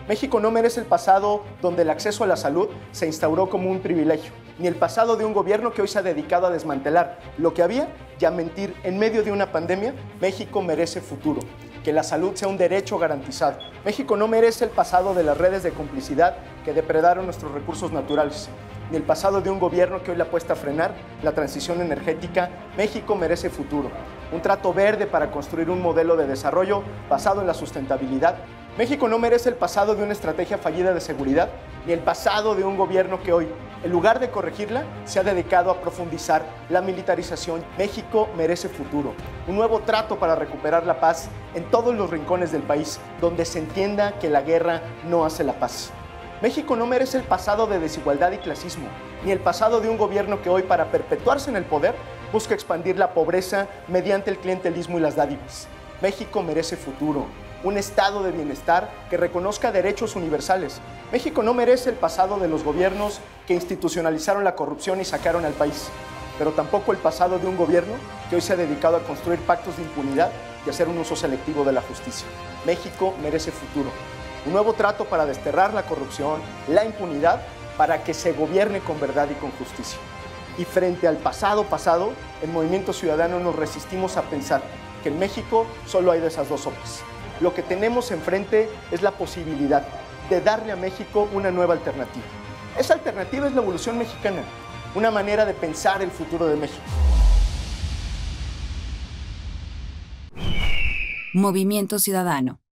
México no merece el pasado donde el acceso a la salud se instauró como un privilegio, ni el pasado de un gobierno que hoy se ha dedicado a desmantelar lo que había y a mentir en medio de una pandemia. México merece futuro, que la salud sea un derecho garantizado. México no merece el pasado de las redes de complicidad que depredaron nuestros recursos naturales, ni el pasado de un gobierno que hoy le apuesta a frenar la transición energética. México merece futuro, un trato verde para construir un modelo de desarrollo basado en la sustentabilidad. México no merece el pasado de una estrategia fallida de seguridad, ni el pasado de un gobierno que hoy, en lugar de corregirla, se ha dedicado a profundizar la militarización. México merece futuro, un nuevo trato para recuperar la paz en todos los rincones del país, donde se entienda que la guerra no hace la paz. México no merece el pasado de desigualdad y clasismo, ni el pasado de un gobierno que hoy, para perpetuarse en el poder, busca expandir la pobreza mediante el clientelismo y las dádivas. México merece futuro, un estado de bienestar que reconozca derechos universales. México no merece el pasado de los gobiernos que institucionalizaron la corrupción y sacaron al país, pero tampoco el pasado de un gobierno que hoy se ha dedicado a construir pactos de impunidad y hacer un uso selectivo de la justicia. México merece futuro, un nuevo trato para desterrar la corrupción, la impunidad, para que se gobierne con verdad y con justicia. Y frente al pasado, en Movimiento Ciudadano nos resistimos a pensar que en México solo hay de esas dos sopas. Lo que tenemos enfrente es la posibilidad de darle a México una nueva alternativa. Esa alternativa es la evolución mexicana, una manera de pensar el futuro de México. Movimiento Ciudadano.